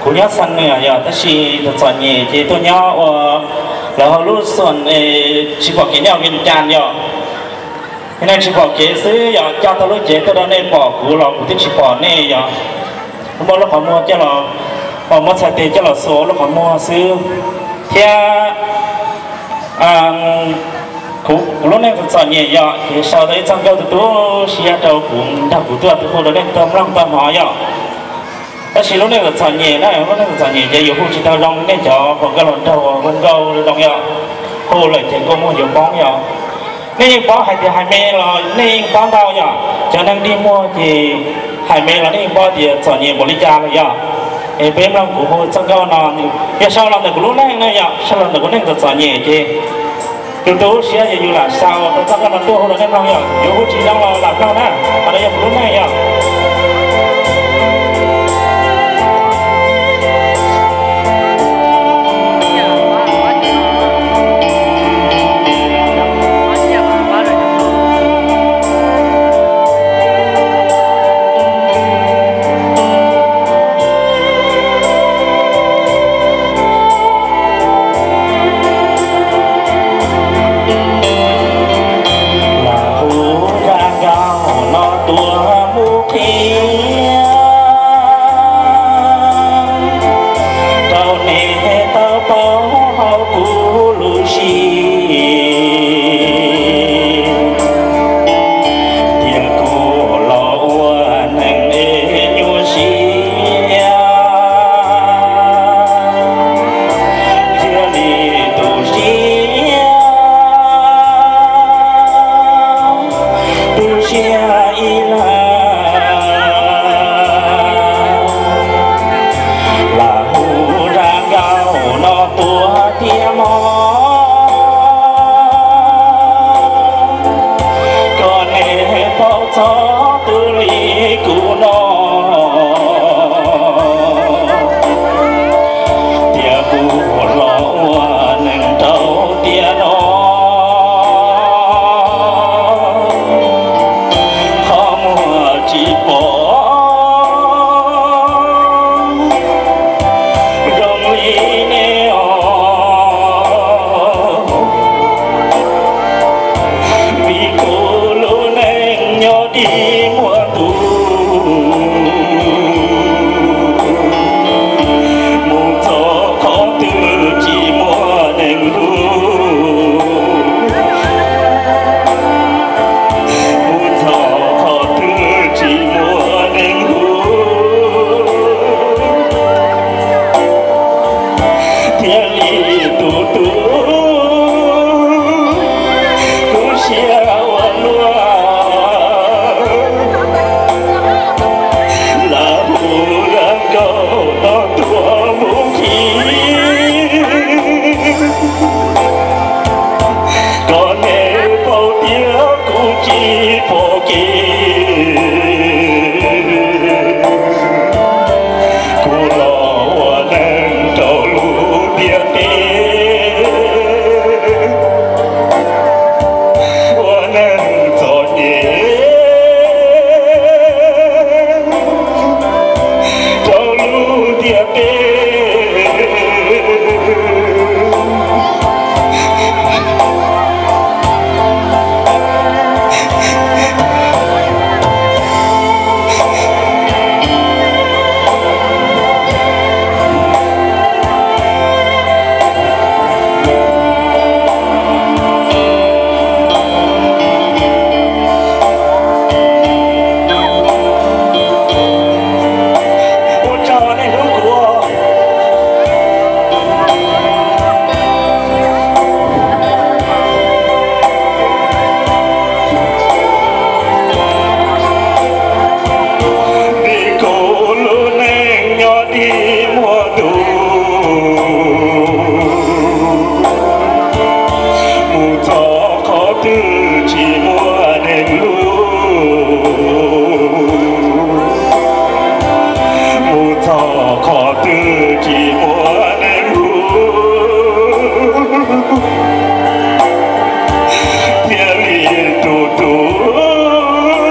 cú nhớ sang này à, ta chỉ chọn nhẹ chỉ tôi nhớ là họ lúc xuân chỉ bảo cái nhau viên tràn nhở, cái này chỉ bảo cái xứ nhở, cho tôi lúc chế tôi đã nên bỏ cú là cú thích chỉ bỏ này nhở, mua lúc họ mua cho là họ mua xài tiền cho là số lúc họ mua xứ, theo cú lúc này phải chọn nhẹ nhở, thì sau đấy trong câu từ đó xia đầu cũng đào cú tua từ hồi đó lên tâm lòng tâm họ nhở. Ta chỉ lúc này là chọn nhẹ đó, lúc này là chọn nhẹ chỉ nhiều khu chỉ tao rong nên cho còn cái lần đầu con câu rong nhở, khu lại chỉ có mua nhiều bóng nhở, nên bóng hay thì hai mê là nên bóng tao nhở, cho nên đi mua thì hai mê là nên bóng thì chọn nhẹ một lít trà rồi nhở, bên lòng của khu trong câu nào, bây sau lần được lúc này nhở, sau lần được lúc này là chọn nhẹ thì từ từ sẽ như là sao, tôi trong cái lần tôi hôm nay rong nhở, nhiều khu chỉ rong là làm đâu nè, ở đây lúc này nhở.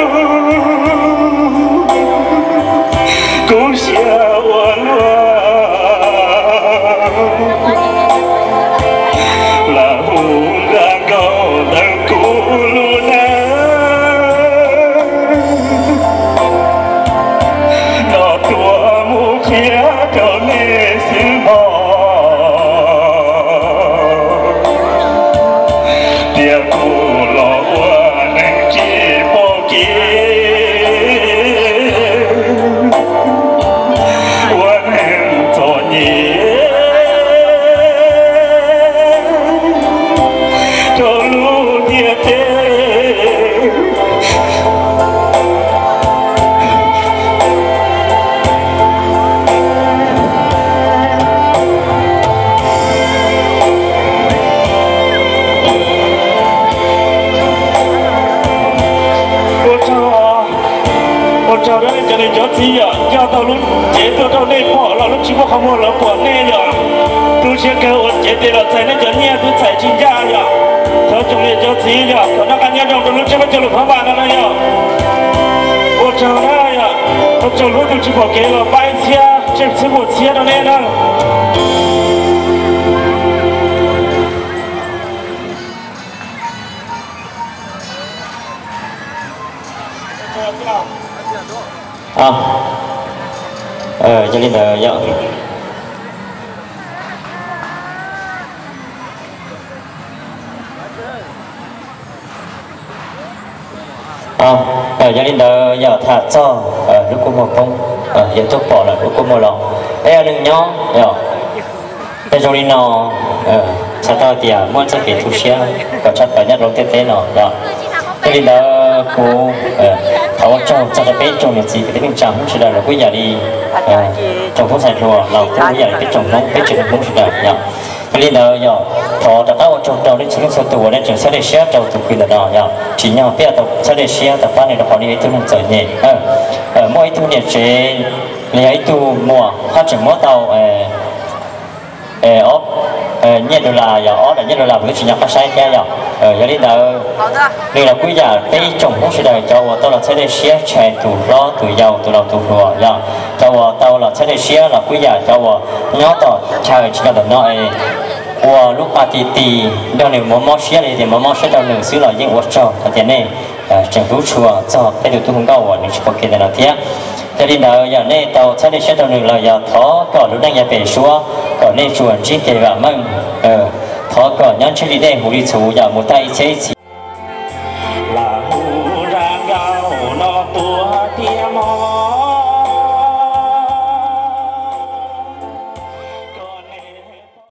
cũng xia phía trở nên xin bỏ tia cụ lo qua nên chỉ bỏ kia quan hệ cho nhỉ cho lu tia tê cho đó cho nên cho gì à cho tao lúc chế tao nên bỏ là lúc chỉ có không mua là bỏ nè à tôi sẽ kêu chế thì là chạy nên cho nhẹ tôi chạy trên da à cho chúng nên cho gì à cho nó cái nhẹ trong tôi lúc chỉ có cho lúc không bàn nữa à我找他呀我走路都只跑给了白车这次我车的那呢cho nên là dạ cho nên là dạ thả cho lúc cô một công giờ tôi bỏ là lúc cô một lòng đây là đừng nhó dạ đây rồi nó sao tao thì muốn cho cái thu xe có chắc phải nhất lúc tế nó dạ cho nên là cô thảo trong cho nó bé trong này gì cái bên trong cũng là quý giờ đi trong phố sài rồi là cũng bây giờ cái trồng nông cái chuyện cũng là nhở cho nên là nhở thọ đã tao trong đầu đến chính số tuổi nên chúng sẽ để share đầu tuổi khi là đó nhở chỉ nhau bây giờ sẽ để share tập ban này là họ đi tu nên giỏi nhẹ mỗi tu nhẹ chế lấy tu mùa phát triển mỗi tàu nhiệt độ là giờ ó là nhiệt độ là với chỉ nhau phát sai theo nhở cho nên là quý giờ cái trồng cũng sẽ đời cho tôi là sẽ để share trẻ tủ lo tủ giàu tủ đầu tủ rùa nhở cho tôi là sẽ để share là quý giờ cho nhớ tỏ trời chỉ cần nó lúc mà thì đâu này muốn mua share thì muốn mua share đâu nữa xíu là những vật cho thế này chẳng đủ chùa cho cái điều tôi không cao và những sự kiện này là thế cho nên là giờ này tàu sẽ để share đâu nữa là giờ thó còn lúc đang nhà về xúa còn nên chuẩn chỉ để vào măng thó còn nhắn chơi đi đây hủ đi chú giờ một tay chế